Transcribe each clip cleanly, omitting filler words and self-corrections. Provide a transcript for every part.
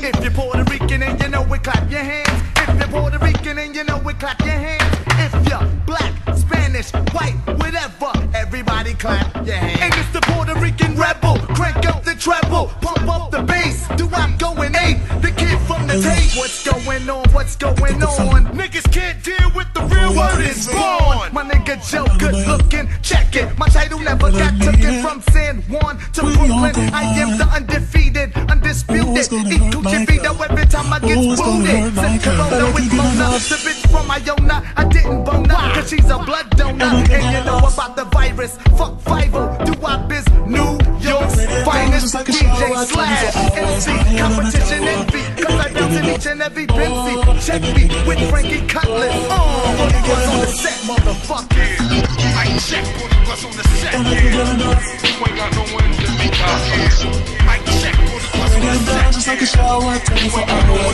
If you're Puerto Rican and you know it, clap your hands. If you're Puerto Rican and you know it, clap your hands. If you're black, Spanish, white, whatever, everybody clap your hands. And it's the Puerto Rican rebel. Crank up the treble, pump up the bass. Do I'm going ape, the kid from the tape. What's going on? What's going on? Niggas can't deal with the real word is born. My nigga Joe, good looking, check it. My title never got taken from San Juan to Brooklyn. I am the undefeated, undisputed. Eat coochie Vito every time I get booted. Sip Corona with Mona, the bitch from Iona. I didn't bone her, cause she's a blood donor. And you know about the virus, fuck Fivel. Do I biz New York's finest DJ Slash MC, competition envy. Cause I bounce in each and every Benzie. Check me with Frankie Cutlass. What's on the set, motherfucker? I check what's on the set. You ain't got no one to make out here. I check what's on the set. Just like a shower, 24 hours.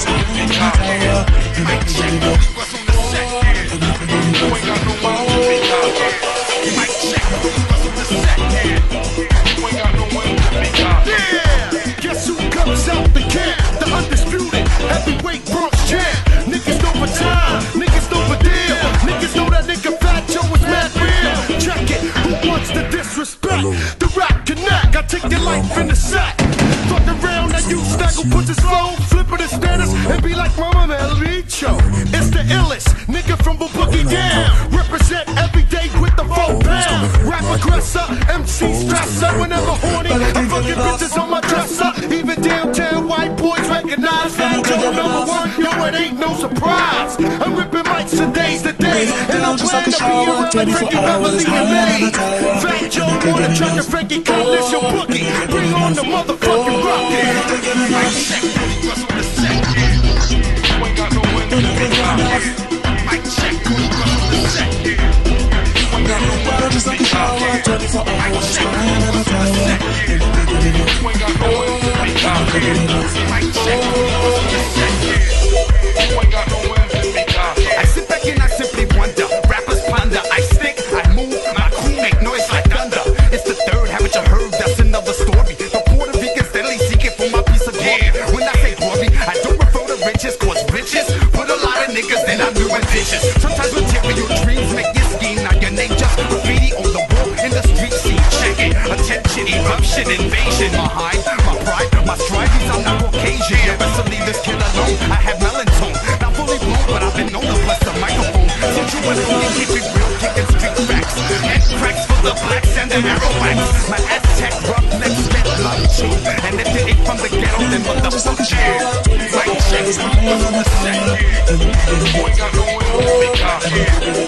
I check what's on the set. You ain't got no one to make out here. I check what's on the set. You ain't got no one to make out here. Yeah, guess who comes out the camp? The undisputed heavyweight Bronx champ. Niggas know for time, niggas know for deal. Niggas know that nigga Fat Joe is mad real. Check it, who wants to disrespect? The rap connect, I take your life in the sack. Fuck around, now you snaggle, put this slow, flip it in status, and be like Mama Melicho. It's the illest, nigga from Boogie Down. Represent every day with the 4 pound. Rap aggressor, MC stresser, whenever horny. I'm fucking bitches on my dresser. Even downtown white boys recognize Fat Joe #1. Yo, it ain't no surprise. I'm ripping mics for days to days, and I'm glad to be around like Frankie Beverly and May. Fat Joe on the track of Frankie Cutlass, your boogie. Bring on the motherfucking rocket. I check what's on the set. You ain't got no one to make out here. I check what's on the set. You ain't got no one to make out here. I check what's on the set. You ain't got no one to make out here. I check what's on the set. You ain't got no one to make out here. I sit back and I simply wonder. Rappers ponder. I stick, I move, my crew make noise like thunder. It's the third, haven't you heard? That's another story. The Puerto Ricans steadily seeking for my piece of glory. When I say glory, I don't refer to riches, cause riches put a lot of niggas in our new additions. Sometimes material dreams make you scheme. Now your name just graffiti on the wall in the street scene. Check it, attention, eruption, invasion. My high, my pride, my stride. These I'm not Caucasian. Yeah, best to leave this kid alone. I have Valentine, not fully blown, but I've been known to bless the microphone. So you and me keep it real, kicking street facts. Head cracks for the blacks and the arrowbacks. My Aztec roughnecks get blood too. And if you ain't from the ghetto, then what the fuck you? I check what's on the set. You ain't got no one to make out here.